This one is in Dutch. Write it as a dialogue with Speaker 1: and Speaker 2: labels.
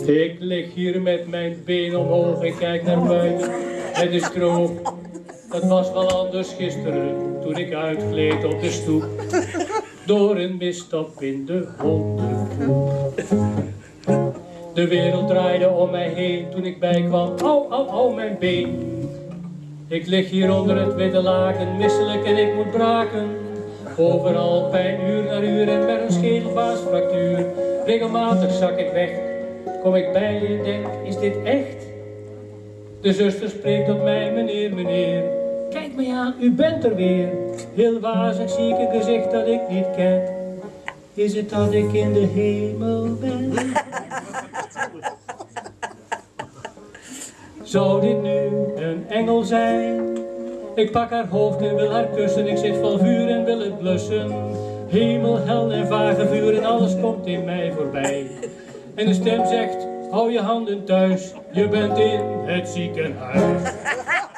Speaker 1: Ik lig hier met mijn been omhoog en kijk naar buiten. Het is droog. Het was wel anders gisteren toen ik uitgleed op de stoep. Door een misstap in de hondenkoep. De wereld draaide om mij heen toen ik bijkwam. Au, au, au, mijn been. Ik lig hier onder het witte laken, misselijk en ik moet braken. Overal pijn uur na uur en met een schedelbaansfractuur. Regelmatig zak ik weg. Kom ik bij je en denk, is dit echt? De zuster spreekt tot mij, meneer, meneer. Kijk mij aan, u bent er weer. Heel wazig zie ik een gezicht dat ik niet ken. Is het dat ik in de hemel ben? Zou dit nu een engel zijn? Ik pak haar hoofd en wil haar kussen. Ik zit vol vuur en wil het blussen. Hemel, hel en vage vuur en alles komt in mij voorbij. En de stem zegt, hou je handen thuis. Je bent in het ziekenhuis.